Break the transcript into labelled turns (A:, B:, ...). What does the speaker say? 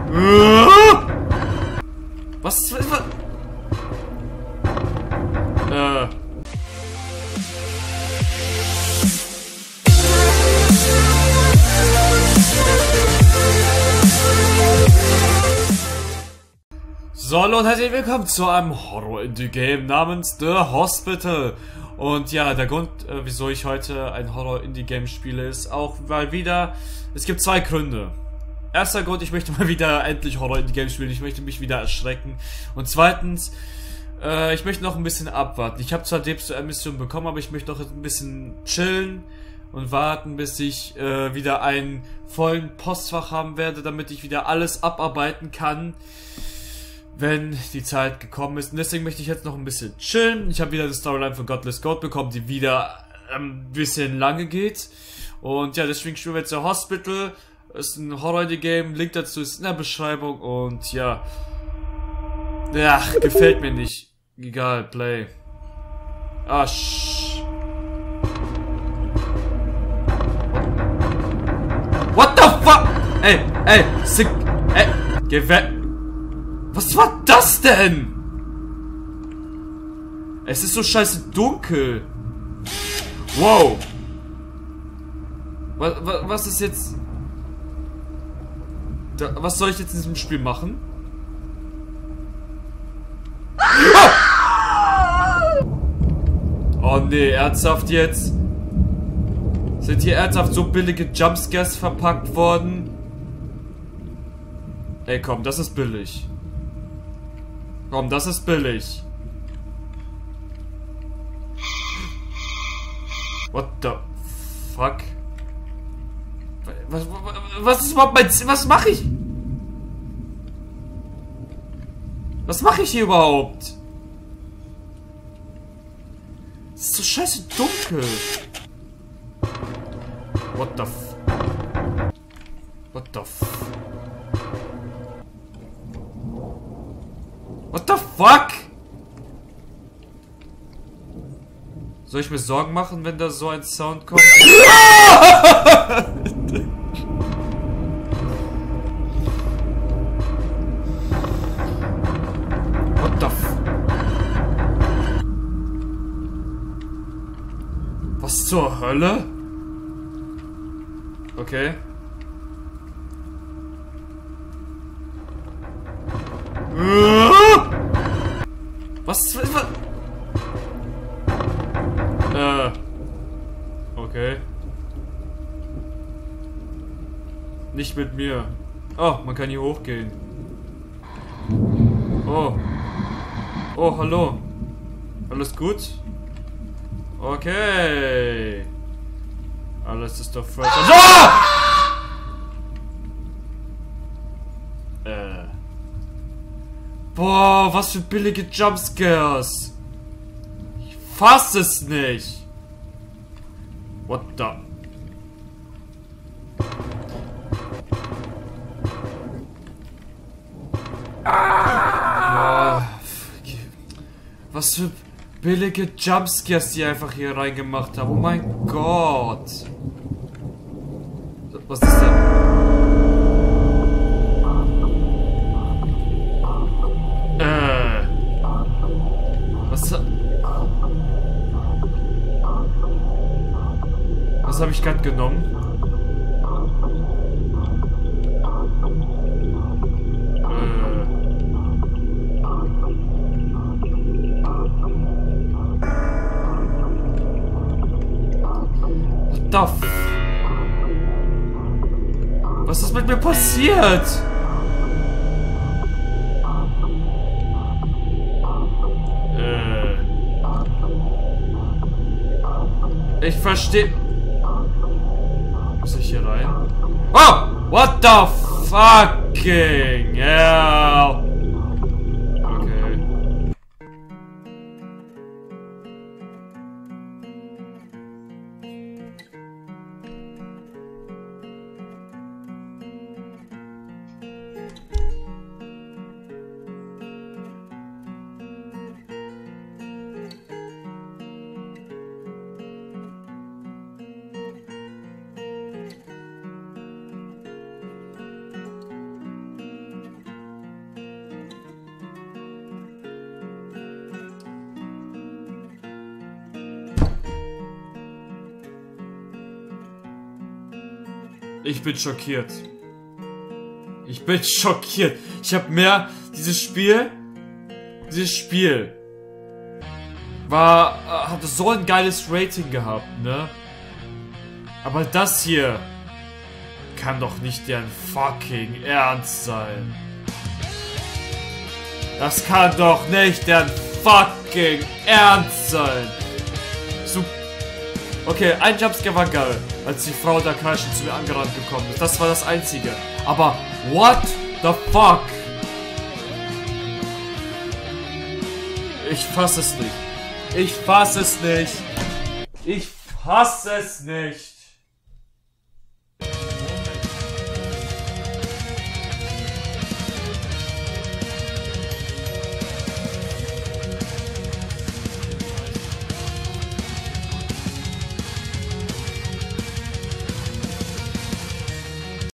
A: Was? So, und herzlich willkommen zu einem Horror-Indie-Game namens The Hospital. Und ja, der Grund, wieso ich heute ein Horror-Indie-Game spiele, ist auch, weil es gibt zwei Gründe. Erster Grund, ich möchte mal wieder endlich Horror-Indie-Games spielen, ich möchte mich wieder erschrecken. Und zweitens, ich möchte noch ein bisschen abwarten. Ich habe zwar DMC-Mission bekommen, aber ich möchte noch ein bisschen chillen und warten, bis ich wieder einen vollen Postfach haben werde, damit ich wieder alles abarbeiten kann, wenn die Zeit gekommen ist. Und deswegen möchte ich jetzt noch ein bisschen chillen. Ich habe wieder die Storyline von Godless Goat bekommen, die wieder ein bisschen lange geht. Und ja, deswegen spielen wir jetzt The Hospital. Ist ein Horror-Game. Link dazu ist in der Beschreibung. Und ja. Ja, gefällt mir nicht. Egal, play. Ah, What the fuck? Ey, geh weg. Was war das denn? Es ist so scheiße dunkel. Wow. Was ist jetzt... Was soll ich jetzt in diesem Spiel machen? Oh nee, ernsthaft jetzt? Sind hier ernsthaft so billige Jumpscares verpackt worden? Ey komm, das ist billig. Komm, das ist billig. What the fuck? Was ist überhaupt mein Ziel? Was mache ich? Was mache ich hier überhaupt? Es ist so scheiße dunkel. What the fuck? Soll ich mir Sorgen machen, wenn da so ein Sound kommt? What the Was zur Hölle? Okay. Was? Okay. Nicht mit mir. Oh, man kann hier hochgehen. Oh. Oh, hallo. Alles gut? Okay. Alles ist doch fresh. Ah! Boah, was für billige Jumpscares. Ich fass es nicht. What the... Ah! Was für billige Jumpscares die einfach hier reingemacht haben. Oh mein Gott. Was ist denn? Was habe ich gerade genommen? What the f... Was ist mit mir passiert? Ich verstehe... Muss ich hier rein? Oh! What the fucking hell? Okay. Ich bin schockiert. Ich bin schockiert. Ich habe mehr... Dieses Spiel hatte so ein geiles Rating gehabt, ne? Aber das hier kann doch nicht deren fucking Ernst sein. Das kann doch nicht deren fucking Ernst sein. Okay, ein Jumpscare war geil, als die Frau da kreischend zu mir angerannt gekommen ist. Das war das Einzige. Aber what the fuck? Ich fasse es nicht. Ich fasse es nicht. Ich fasse es nicht.